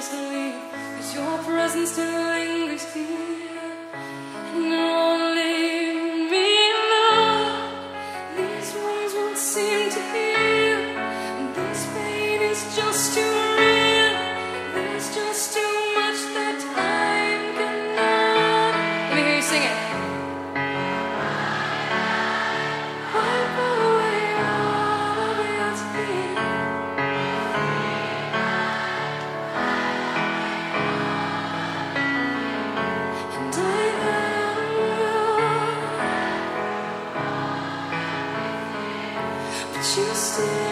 to leave, 'cause your presence still lingers here. And you're all leaving me alone. These wounds won't seem to heal, and this pain is just too real. There's just too much that time cannot. Let me hear you sing it. Wipe away all of your tears. And I love you, but you still.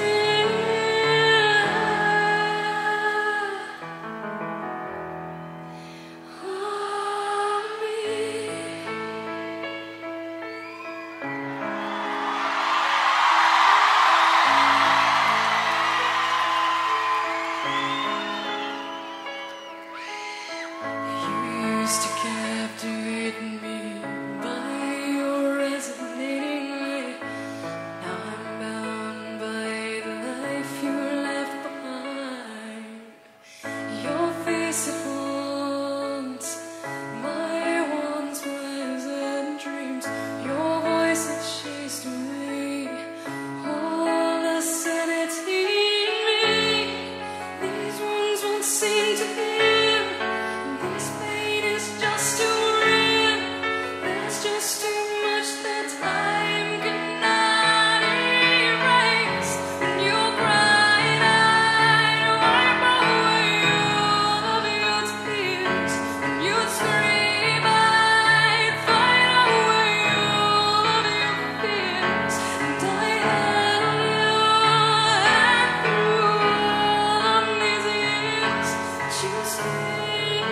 Used to captivate me by your resonating way. Now I'm bound by the life you left behind. Your face it haunts my once pleasant dreams. Your voice it chased away all the sanity in me. These wounds won't seem to heal. This pain is just too real. There's just too much that time cannot erase. When you cried, I'd wipe away all of your tears. When you scream, I'd fight away all of your fears. And I held you through all of these years. But you stayed.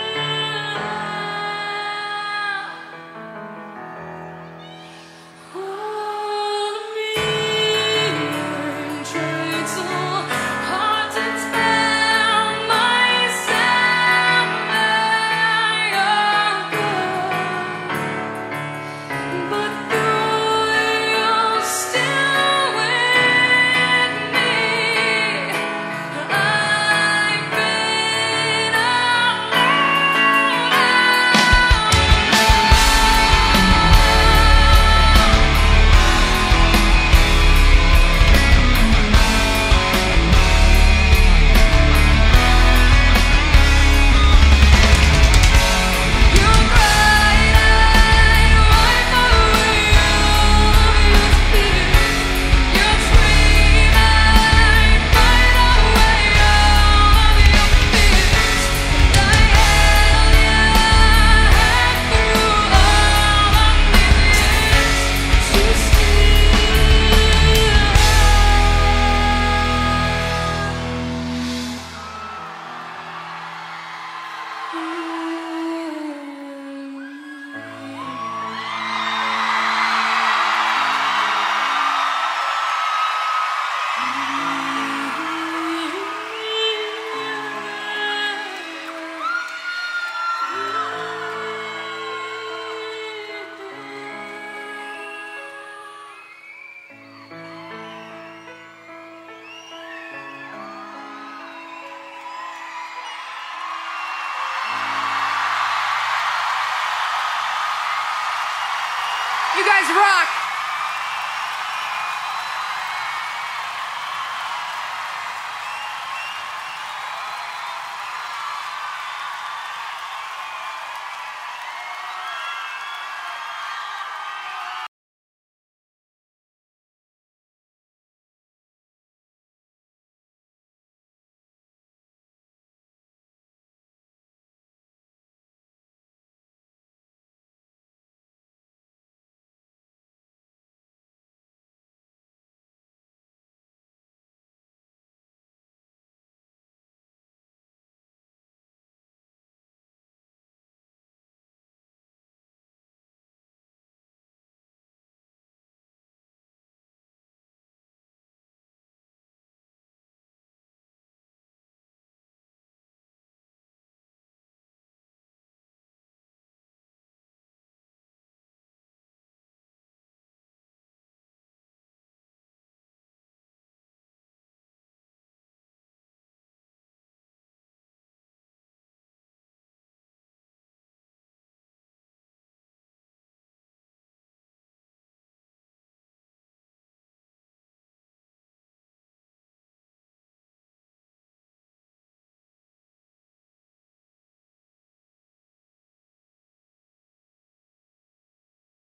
Hold me, I'm trying so hard to tell myself that you're good, but you're still with me. I've been You guys rock!